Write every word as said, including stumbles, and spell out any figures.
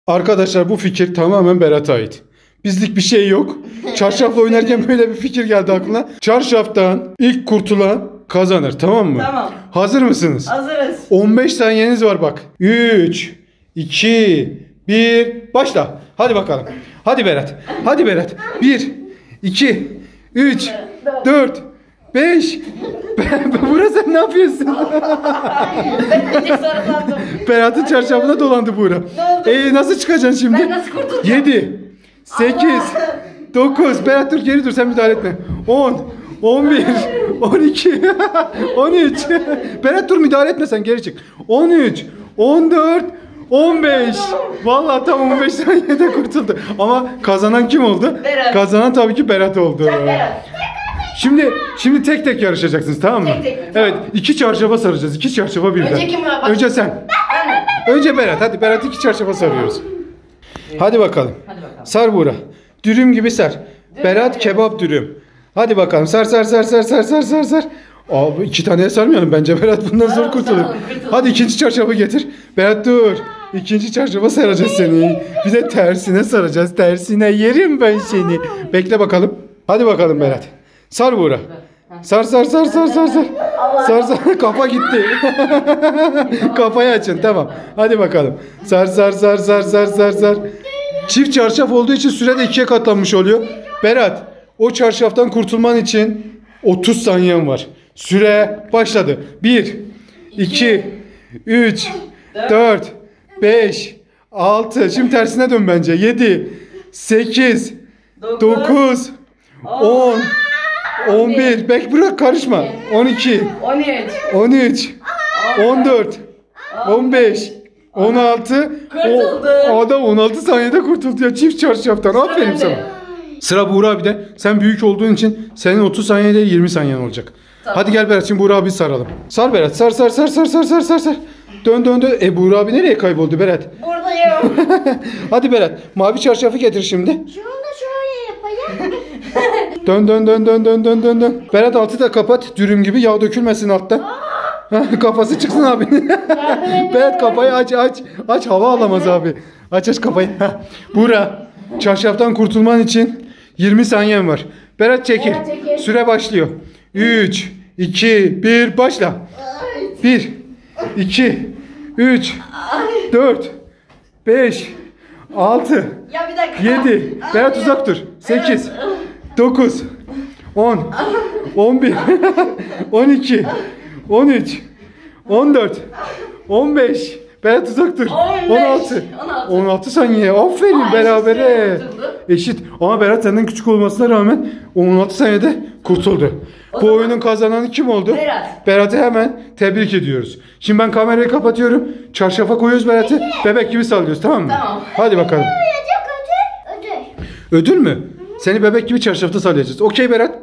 Arkadaşlar bu fikir tamamen Berat'a ait. Bizlik bir şey yok. Çarşafla oynarken böyle bir fikir geldi aklına. Çarşaftan ilk kurtulan kazanır, tamam mı? Tamam. Hazır mısınız? Hazırız. on beş saniyeniz var bak. üç, iki, bir, başla. Hadi bakalım. Hadi Berat. Hadi Berat. bir, iki, üç, dört, beş. Buğra sen ne yapıyorsun? Ben de sarılandım. Berat'ın çarşafına dolandı Buğra. oldu? Ee, nasıl çıkacaksın şimdi? Ben nasıl kurtulacağım? yedi, sekiz, dokuz. Berat dur, geri dur, sen müdahale etme. on, on bir, on iki, on üç. Berat dur, müdahale etme, sen geri çık. on üç, on dört, on beş. Vallahi tam on beş saniyede kurtuldu. Ama kazanan kim oldu? Berat. Kazanan tabii ki Berat oldu. Sen Berat. Şimdi şimdi tek tek yarışacaksınız, tamam mı? Tek tek mi? Tamam. Evet, iki çarşafa saracağız. İki çarşafa birden. Önce kim var? Önce sen. Ben. Önce Berat. Hadi Berat, iki çarşafa sarıyoruz. Hadi bakalım. Hadi bakalım. Sar Buğra. Dürüm gibi sar. Berat kebap dürüm. Hadi bakalım. Sar sar sar sar sar sar sar sar. Abi iki taneye sarmayalım. Bence Berat bundan zor Tamam, kurtulur. tamam, kurtul. Hadi ikinci çarşafı getir. Berat dur. İkinci çarşafa saracağız seni. Bir de tersine saracağız. Tersine yerim ben seni. Bekle bakalım. Hadi bakalım Berat. Sar Buğra. Sar sar sar sar sar sar. Sar sar, kafa gitti. Kafayı açın, tamam. Hadi bakalım. Sar sar sar sar sar sar sar. Çift çarşaf olduğu için süre de ikiye katlanmış oluyor. Berat, o çarşaftan kurtulman için otuz saniyen var. Süre başladı. bir, iki, üç, dört, beş, altı. Şimdi tersine dön bence. yedi, sekiz, dokuz, on, on bir. Bek bırak, karışma. on iki, on üç. on üç, on dört, on beş, on altı. Kurtuldu. O, o adam on altı saniyede kurtuldu ya, çift çarşaftan. Aferin bende. sana. Sıra Buğra abi de. Sen büyük olduğun için senin otuz saniye değil yirmi saniyen olacak. Tamam. Hadi gel Berat, şimdi Buğra abi saralım. Sar Berat, sar sar sar sar sar sar sar sar. Dön dön dön. E Buğra abi nereye kayboldu Berat? Buradayım. Hadi Berat, mavi çarşafı getir şimdi. Şunu da şöyle yapayım. Dön dön dön dön dön dön dön dön. Berat altı da kapat, dürüm gibi, yağ dökülmesin alttan. Kafası çıksın abi. Berat kafayı aç aç. Aç, hava alamaz abi. Aç aç kafayı. Buğra, çarşaftan kurtulman için yirmi saniyen var. Berat çekil. Berat çekil. Süre başlıyor. üç, iki, bir, başla. bir, iki, üç, dört, beş, altı, Ya bir dakika. yedi. Berat uzak dur. sekiz, dokuz, on, on bir, on iki, on üç, on dört, on beş. Berat uzak dur. on beş, on altı. on altı. on altı saniye. Aferin, Aa, berabere. eşit kurtuldu. Eşit. Ama Berat senden küçük olmasına rağmen on altı saniyede kurtuldu. O Bu zaman- oyunun kazananı kim oldu? Berat. Berat'ı hemen tebrik ediyoruz. Şimdi ben kamerayı kapatıyorum. Çarşafa koyuyoruz Berat'ı. Bebek gibi sallıyoruz, tamam mı? Tamam. Hadi bakalım. Ödül, ödül, ödül. Ödül mü? Seni bebek gibi çarşafta sallayacağız. Okey Berat.